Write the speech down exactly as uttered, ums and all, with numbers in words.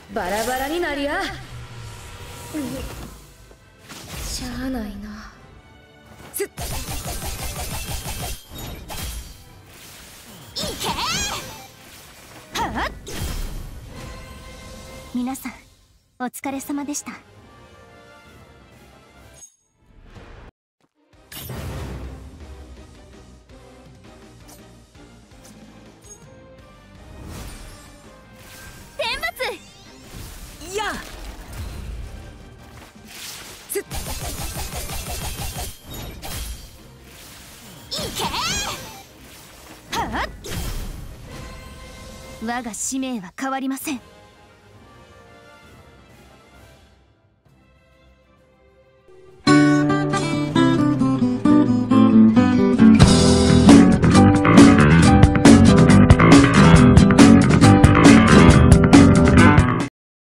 バラバラになりや。しゃあないな。すっいけはっ。 皆さんお疲れ様でした。天罰いやすっいけはっ。 我が使命は変わりません。